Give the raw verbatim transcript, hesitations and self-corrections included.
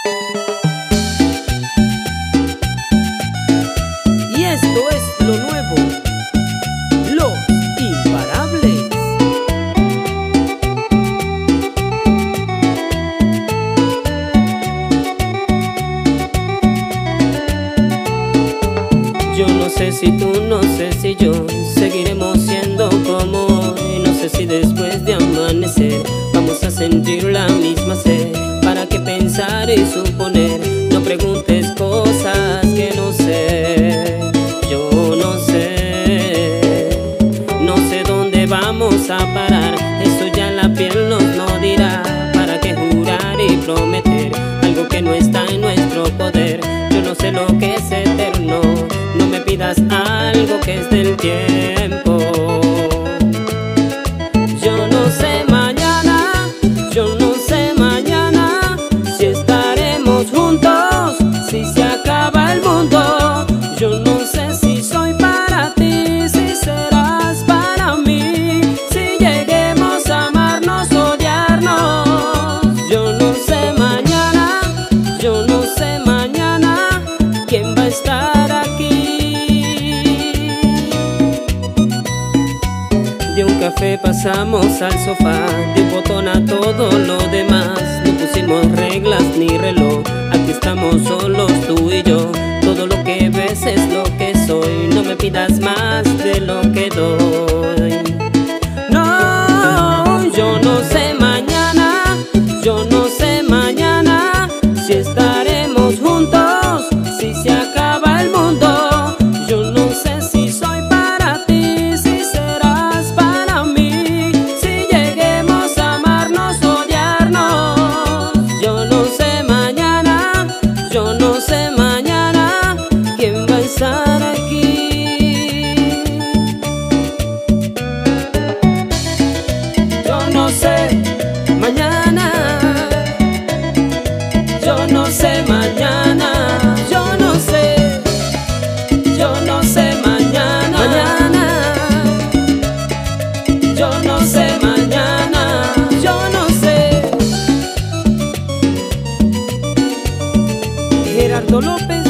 Y esto es lo nuevo, Los Imparables. Yo no sé si tú, no sé si yo seguiremos siendo como hoy. No sé si después de amanecer vamos a sentir la misma sed. ¿Para qué pensar y suponer? No preguntes cosas que no sé. Yo no sé, no sé dónde vamos a parar. Eso ya la piel nos lo dirá. ¿Para qué jurar y prometer algo que no está en nuestro poder? Yo no sé lo que es eterno. No me pidas algo que es del tiempo. Yo no sé mañana, yo no sé mañana si estaremos juntos, si se acaba el mundo. Yo no sé si soy para ti, si serás para mí, si lleguemos a amarnos, odiarnos. Yo no sé mañana, yo no sé mañana quién va a estar aquí. De un café pasamos al sofá, de un botón a todo lo demás. No pusimos reglas ni reloj, aquí estamos solos tú y yo. Todo lo que ves es lo que soy, no me pidas más de lo que doy. No, yo no sé mañana, yo no sé mañana si estaremos juntos, si se acaba el mundo. Yo no sé si soy para ti, si serás para mí, si lleguemos a amarnos, odiarnos. Yo no sé mañana, yo no sé mañana quién va a estar aquí. Yo no sé mañana, yo no sé mañana, yo no sé, yo no sé mañana, mañana, yo no sé mañana, yo no sé. Gerardo López.